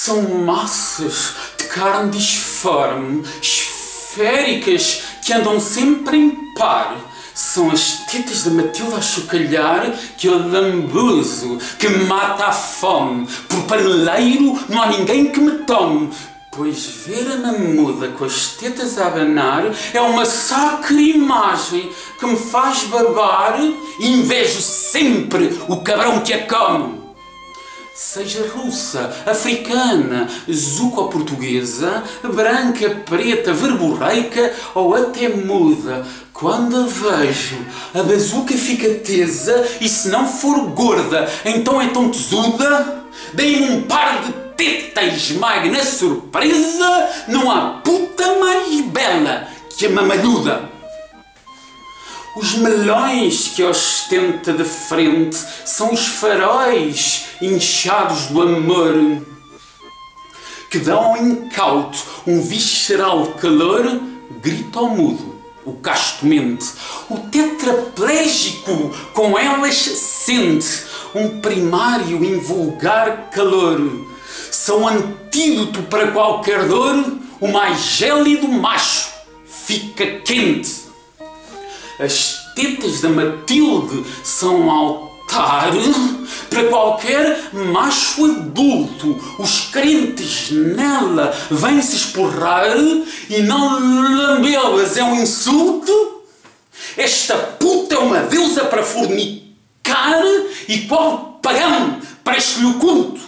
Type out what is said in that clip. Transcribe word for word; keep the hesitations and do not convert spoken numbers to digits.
São massas de carne disforme, esféricas, que andam sempre em par. São as tetas da Matilde a chocalhar que eu lambuzo, que mata a fome. Por paneleiro não há ninguém que me tome. Pois ver a mamuda com as tetas a abanar é uma sacra imagem que me faz babar e invejo sempre o cabrão que a come. Seja russa, africana, zuco-portuguesa, branca, preta, verborreica ou até muda, quando a vejo, a bazuca fica tesa e se não for gorda, então é tão tesuda, dei-me um par de teta e esmague na surpresa, não há puta mais bela que a mamalhuda. Os melões que ostenta de frente são os faróis inchados do amor, que dão ao incauto um visceral calor, grita ao mudo, o casto mente. O tetraplégico com elas sente um primário invulgar calor. São antídoto para qualquer dor, o mais gélido macho fica quente. As tetas da Matilde são altar para qualquer macho adulto. Os crentes nela vêm-se esporrar e não lambê-las é um insulto. Esta puta é uma deusa para fornicar e qual pagão preste-lhe o culto.